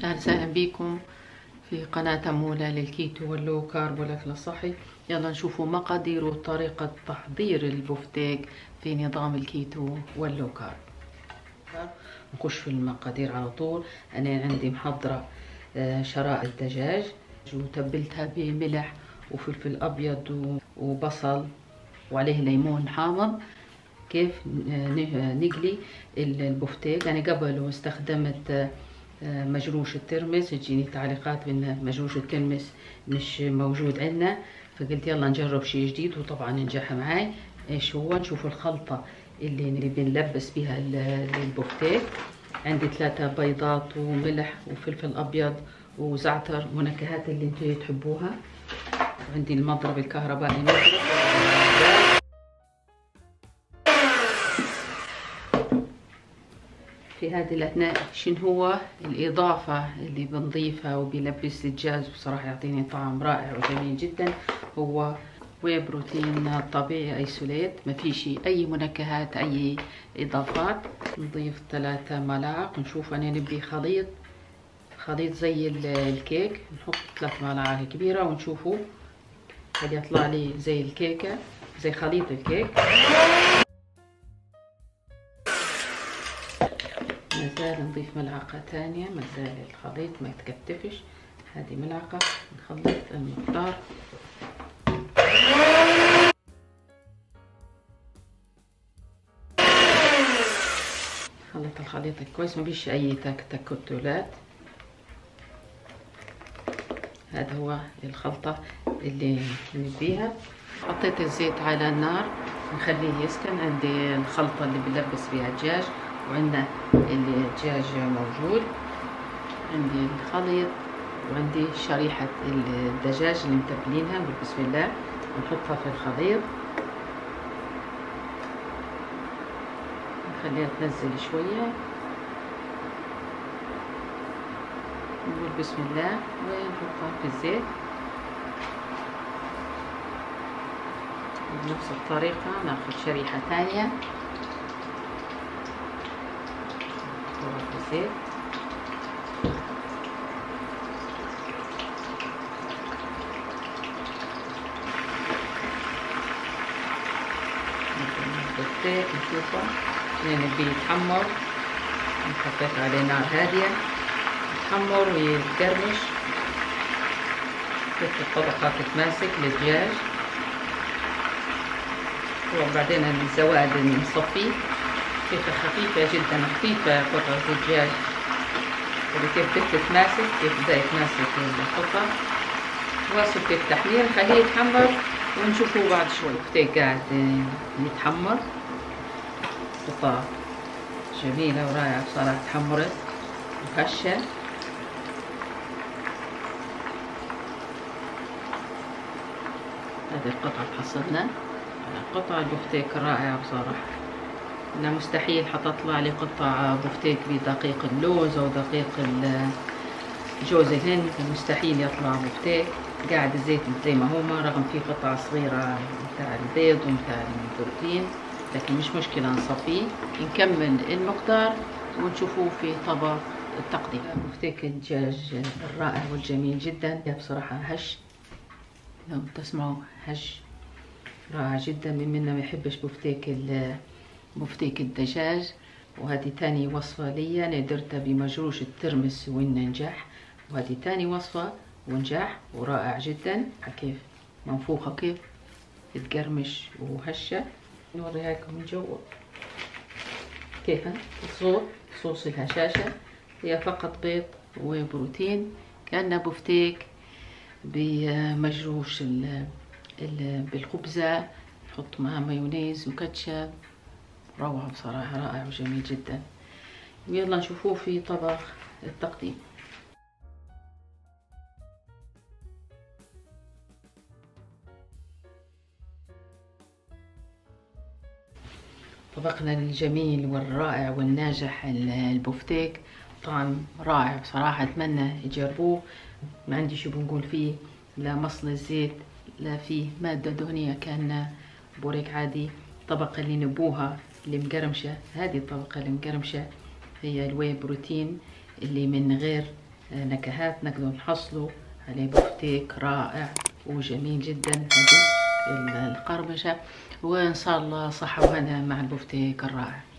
أهلا وسهلا بكم في قناة أمولة للكيتو واللو كارب والأكل الصحي. يلا نشوفوا مقادير وطريقة تحضير البفتيك في نظام الكيتو واللو كارب. نخش في المقادير على طول. أنا عندي محضرة شرائح دجاج وتبلتها بملح وفلفل أبيض وبصل وعليه ليمون حامض. كيف نقلي البفتيك؟ أنا قبل استخدمت مجروش الترمس. تجيني تعليقات بان مجروش الترمس مش موجود عندنا، فقلت يلا نجرب شيء جديد، وطبعا نجح معي. ايش هو؟ نشوف الخلطة اللي بنلبس بها البفتيك. عندي 3 بيضات وملح وفلفل ابيض وزعتر ونكهات اللي انتم تحبوها. عندي المضرب الكهربائي مضرب. في هذه الأثناء شنو هو الإضافة اللي بنضيفها وبيلبس الدجاج بصراحة يعطيني طعم رائع وجميل جدا؟ هو واي بروتين طبيعي ايسوليت، ما فيش أي منكهات أي إضافات. نضيف 3 ملاعق. نشوف أنا نبي خليط زي الكيك. نحط 3 ملاعق كبيرة ونشوفوا هل يطلع لي زي الكيكة، زي خليط الكيك. مازال نضيف ملعقة تانية، مازال الخليط ما يتكتفش. هذه ملعقة. نخلط المقدار. خلط الخليط كويس، ما فيش اي تكتلات. هذا هو الخلطة اللي نبيها. حطيت الزيت على النار نخليه يسخن. عندي الخلطة اللي بنلبس بها الدجاج، وعندنا الدجاج موجود، عندي الخليط، وعندي شريحة الدجاج اللي متبلينها. بسم الله نحطها في الخليط، نخليها تنزل شوية، نقول بسم الله ونحطها في الزيت. بنفس الطريقة ناخذ شريحة ثانية نحطها في الزيت. البفتيك نشوفه نبي يتحمر. حطيت عليه نار هادية يتحمر ويتقرمش. كيف الطبقة تتماسك للدجاج، وبعدين الزوائد نصفيه. كيف خفيفة جدا، خفيفة قطعة الدجاج، وكيف تتماسك، كيف بدأ يتماسك القطعة. واصل في التحمير، خليه يتحمر ونشوفه بعد شوي. البفتيك قاعد يتحمر، قطعة جميلة ورائعة بصراحة، تحمرت وهشة. هذه القطعة تحصلنا قطعة البفتيك رائعة بصراحة. أنا مستحيل حتطلع لي قطع بفتيك بدقيق اللوز أو دقيق جوز الهند، مستحيل يطلع بفتيك. قاعد الزيت زي ما هو، رغم في قطع صغيرة متاع البيض ومتاع البروتين، لكن مش مشكلة نصفيه. نكمل المقدار ونشوفوه في طبق التقديم. بفتيك الدجاج الرائع والجميل جدا بصراحة، هش لو تسمعوا هش رائع جدا. منا ما يحبش بفتيك الدجاج. وهذه تاني وصفة لي أنا درتها بمجروش الترمس والنجاح، وهذه تاني وصفة ونجاح ورائع جدا. كيف منفوخة، كيف تتقرمش وهشة. نوريها لكم من جوا كيف صوص الهشاشة. هي فقط بيض وبروتين، كأنها بفتيك بمجروش بالخبزة. نحط معها مايونيز وكاتشب. روعة بصراحة، رائع وجميل جدا. يلا نشوفوه في طبق التقديم. طبقنا الجميل والرائع والناجح البفتيك، طعم رائع بصراحة، أتمنى يجربوه. ما عندي شو بنقول فيه، لا مصل الزيت، لا فيه مادة دهنية، كان بوريك عادي. الطبقة اللي نبوها اللي مقرمشة، هذه الطبقة اللي مقرمشة هي الواي بروتين اللي من غير نكهات نقدر نحصلوا عليه بفتيك رائع وجميل جدا. هذه القرمشة، وإن شاء الله صحة وهنا مع البفتيك الرائع.